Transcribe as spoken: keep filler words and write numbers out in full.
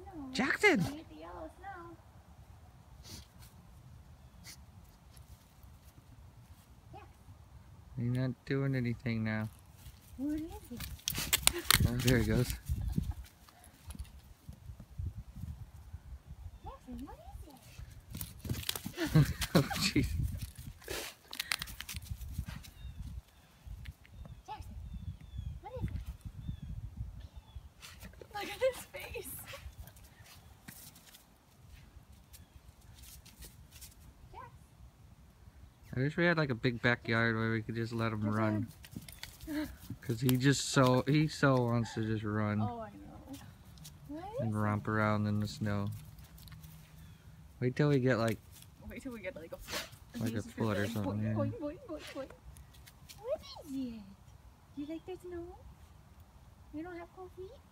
know. Jackson! Don't eat the yellow snow. Yeah. You're not doing anything now. What is it? Oh, there he goes. Jackson, what is it? Oh, jeez. Jackson, what is it? Look at his face. Jax. I wish we had like a big backyard where we could just let him run. Cause he just so he so wants to just run Oh, I know. What and is romp around in the snow. Wait till we get like Wait till we get like a foot. like a foot or something. Boing, Yeah. boing, boing, boing, boing. What is it? You like the snow? You don't have cold feet?